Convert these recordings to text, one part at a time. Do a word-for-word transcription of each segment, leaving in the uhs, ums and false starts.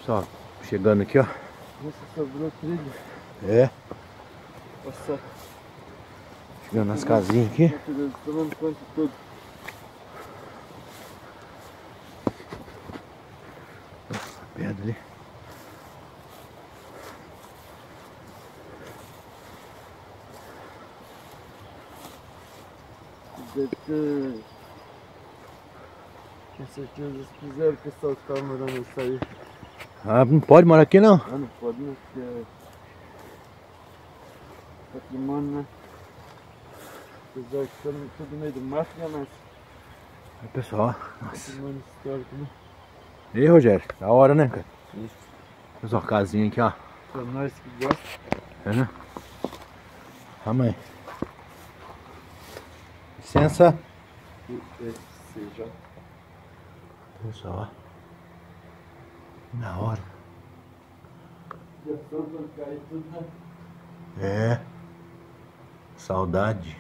Pessoal, chegando aqui, ó. Nossa, sobrou trilha. É. Nossa. Chegando nas casinhas aqui. Tomando conta de tudo. Pedra ali. Deve ter... Com certeza eles fizeram o pessoal que tava morando nisso aí. Ah, não pode morar aqui não? Ah, não pode, né? Porque é patrimônio, né? Apesar que tá tudo no meio do mato, né? Mas Aí, pessoal, nossa. patrimônio histórico, né? E aí, Rogério? Da hora, né, cara? Isso. Pessoal, casinha aqui, ó. Pra nós que gosta. É, né? Ah, mãe. Licença. Seja. Pessoal, ó. Da hora. Já só pra cair tudo, né? É. Saudade.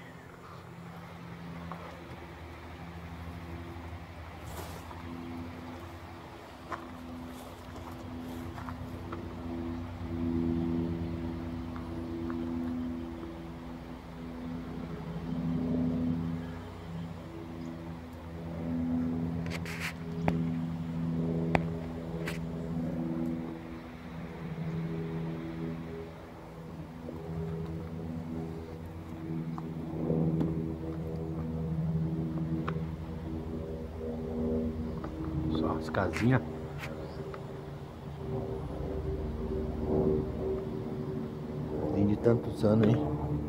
Só as casinhas. Vem de tantos anos, hein?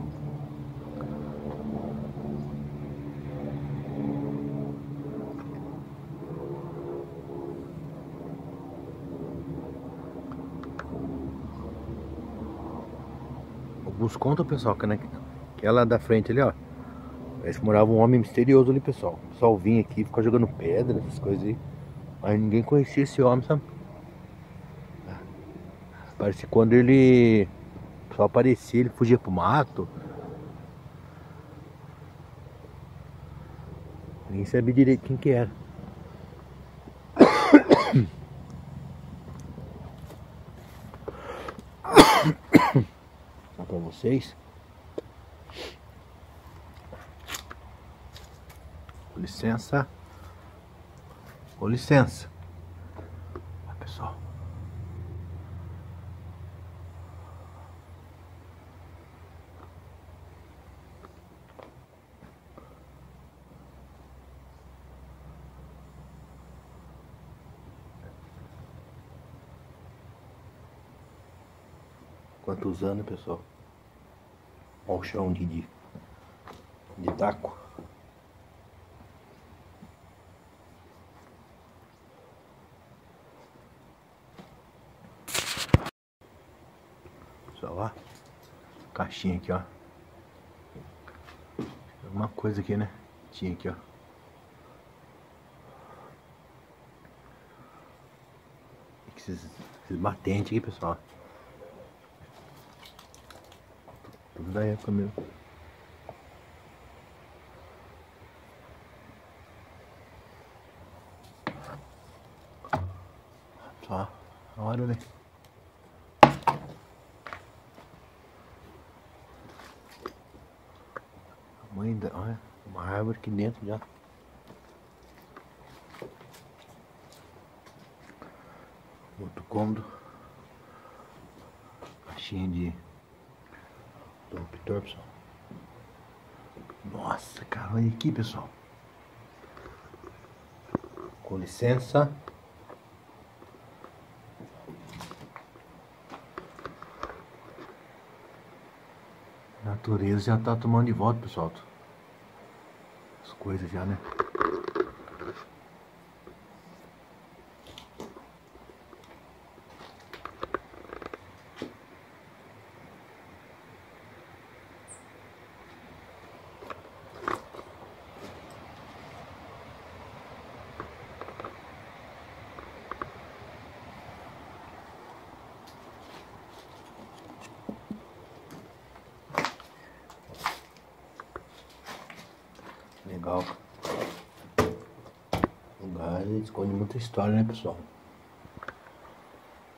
Alguns contam, pessoal, que naquela da frente ali, ó, parece que morava um homem misterioso ali, pessoal. O pessoal vinha aqui, ficava jogando pedra, essas coisas aí. Mas ninguém conhecia esse homem, sabe? Parece que quando ele só aparecia, ele fugia pro mato. Ninguém sabia direito quem que era. Só pra vocês. Com licença. Com licença. Ó, pessoal. Quantos anos, pessoal? Olha o chão de, de, de taco. Pessoal, ó. Caixinha aqui, ó. Alguma coisa aqui, né? Tinha aqui, ó. Esses, esses batentes aqui, pessoal. Tudo da época mesmo. Só, olha ali. A mãe da, olha, uma árvore aqui dentro já. Outro cômodo. Caixinha de interruptor, pessoal. Nossa, cara, olha aqui, pessoal. Com licença. A natureza já tá tomando de volta, pessoal. As coisas já, né? Legal. O lugar esconde muita história, né, pessoal?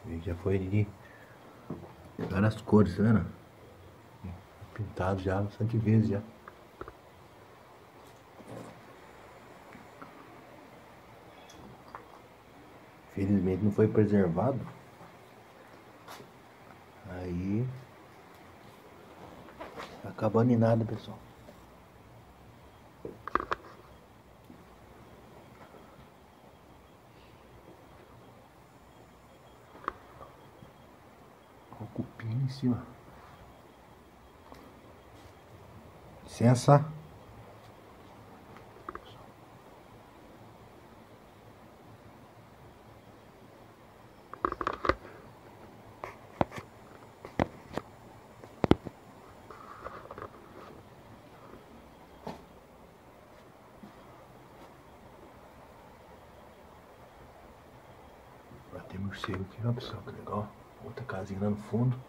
Ele já foi de várias cores, tá vendo? Pintado já bastante vezes já. Felizmente não foi preservado. Aí acabando em nada, pessoal. O cupim em cima. Licença. Tem morcego aqui, ó, pessoal, que legal. Outra casinha lá no fundo.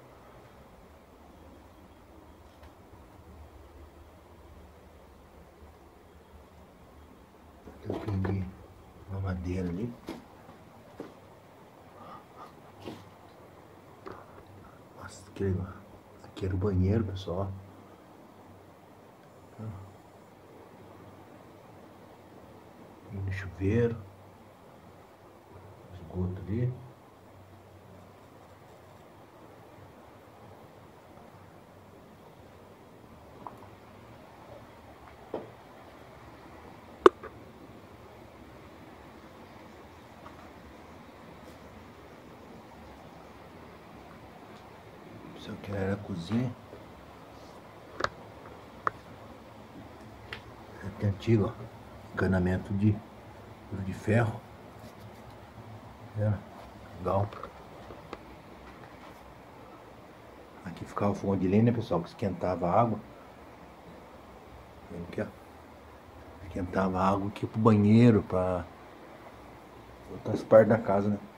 Eu peguei uma madeira ali. Nossa, aqui, aqui era o banheiro, pessoal. E no chuveiro. Esgoto ali. Isso aqui era a cozinha. Aqui é antigo, ó. Encanamento de, de ferro. É, legal. Aqui ficava o fogão de lenha, né, pessoal? Que esquentava a água. Aqui, ó. Esquentava a água aqui pro banheiro, pra outras partes da casa, né?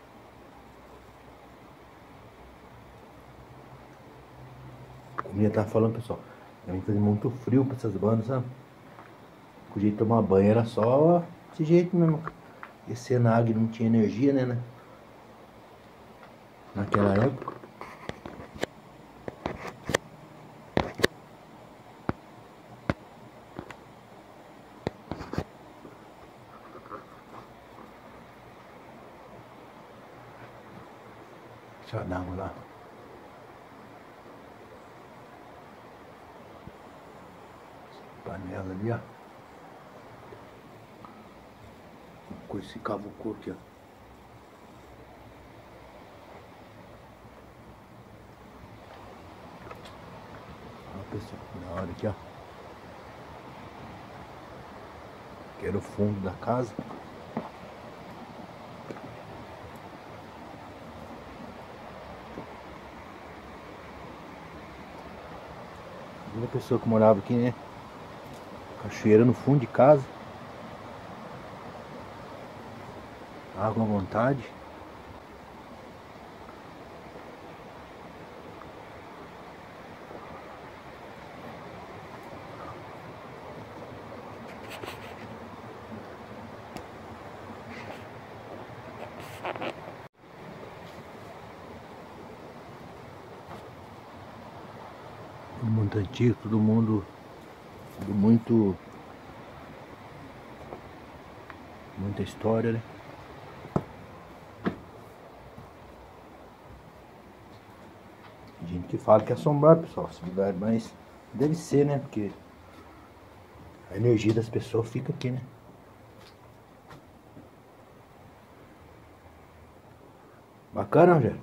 Como eu tava falando, pessoal, também fazia muito frio pra essas bandas, sabe? O jeito de tomar banho era só desse jeito mesmo. Descer na água e não tinha energia, né, né? Naquela época. Deixa eu dar água lá. Panela ali, ó. Com esse cavucou aqui, ó. Ó, pessoal, na hora aqui, ó. Aqui era o fundo da casa. Uma pessoa que morava aqui, né? Cachoeira no fundo de casa. Água à vontade. Todo mundo antigo, todo mundo, tudo muito, muita história, né? Gente que fala que é assombrado, pessoal, essa cidade, mas deve ser, né? Porque a energia das pessoas fica aqui, né? Bacana, Rogério?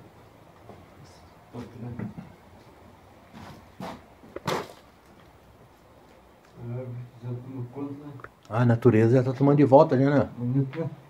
Ah, a natureza já tá tomando de volta ali, né?